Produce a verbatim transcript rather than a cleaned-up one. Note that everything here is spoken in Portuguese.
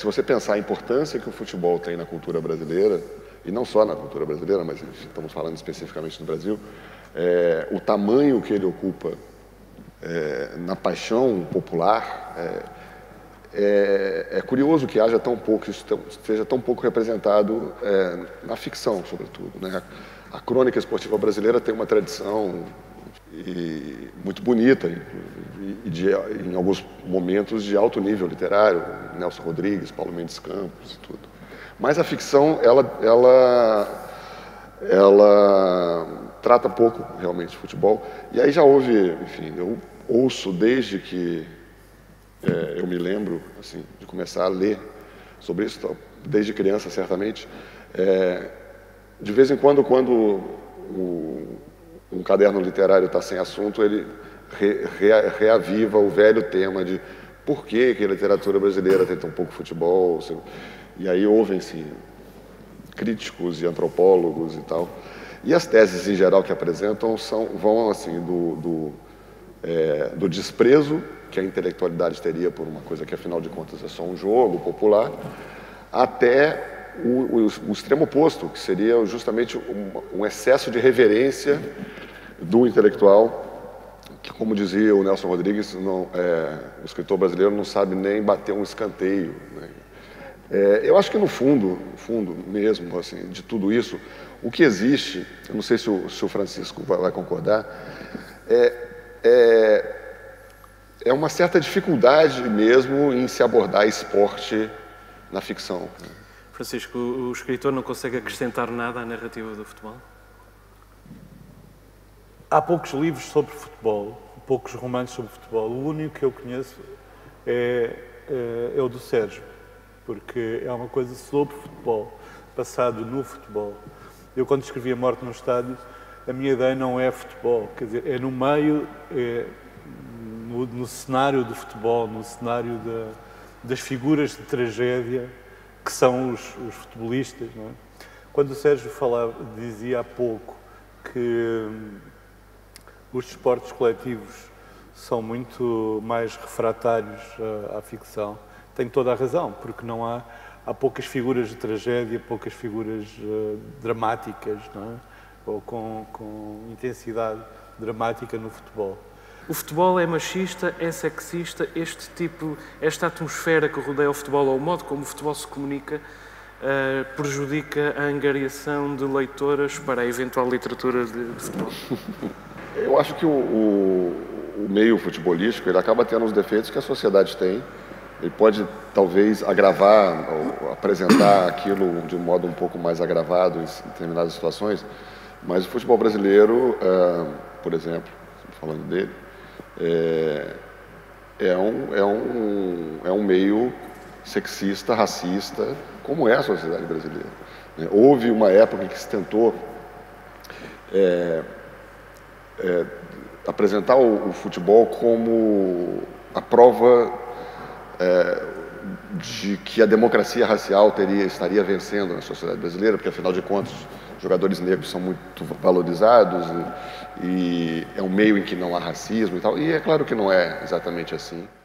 se você pensar a importância que o futebol tem na cultura brasileira, e não só na cultura brasileira, mas estamos falando especificamente do Brasil, é, o tamanho que ele ocupa é, na paixão popular, é, é, é curioso que haja tão pouco, isso seja tão pouco representado é, na ficção, sobretudo, né? A crônica esportiva brasileira tem uma tradição e, muito bonita e, e de, em alguns momentos de alto nível literário, Nelson Rodrigues, Paulo Mendes Campos e tudo. Mas a ficção, ela, ela, ela trata pouco realmente de futebol. E aí já houve, enfim, eu ouço desde que é, eu me lembro assim, de começar a ler sobre isso, desde criança certamente, é, de vez em quando, quando o, um caderno literário está sem assunto, ele re, re, reaviva o velho tema de por que, que a literatura brasileira tem tão pouco futebol. E aí ouvem-se críticos e antropólogos e tal. E as teses, em geral, que apresentam são, vão assim, do, do, é, do desprezo que a intelectualidade teria por uma coisa que, afinal de contas, é só um jogo popular, até O, o, o extremo oposto, que seria justamente um, um excesso de reverência do intelectual, que, como dizia o Nelson Rodrigues, não, é, o escritor brasileiro não sabe nem bater um escanteio, né? É, eu acho que no fundo, no fundo mesmo, assim, de tudo isso, o que existe, eu não sei se o, se o Francisco vai, vai concordar, é, é, é uma certa dificuldade mesmo em se abordar esporte na ficção. Francisco, o escritor não consegue acrescentar nada à narrativa do futebol? Há poucos livros sobre futebol, poucos romances sobre futebol. O único que eu conheço é, é, é o do Sérgio, porque é uma coisa sobre futebol, passado no futebol. Eu, quando escrevia Morte no Estádio, a minha ideia não é futebol, quer dizer, é no meio, é no, no cenário do futebol, no cenário da, das figuras de tragédia que são os, os futebolistas, não é? Quando o Sérgio falava, dizia há pouco que hum, os desportos coletivos são muito mais refratários à, à ficção, tem toda a razão, porque não há, há poucas figuras de tragédia, poucas figuras uh, dramáticas, não é? Ou com, com intensidade dramática no futebol. O futebol é machista, é sexista, este tipo, esta atmosfera que rodeia o futebol, ou o modo como o futebol se comunica, uh, prejudica a angariação de leitoras para a eventual literatura de, de futebol? Eu acho que o, o, o meio futebolístico ele acaba tendo os defeitos que a sociedade tem. Ele pode, talvez, agravar, ou apresentar aquilo de um modo um pouco mais agravado em determinadas situações, mas o futebol brasileiro, uh, por exemplo, falando dele, É, é, um, é, um, é um meio sexista, racista, como é a sociedade brasileira. Houve uma época em que se tentou é, é, apresentar o, o futebol como a prova é, de que a democracia racial teria, estaria vencendo na sociedade brasileira, porque, afinal de contas, jogadores negros são muito valorizados e, e é um meio em que não há racismo e tal. E é claro que não é exatamente assim.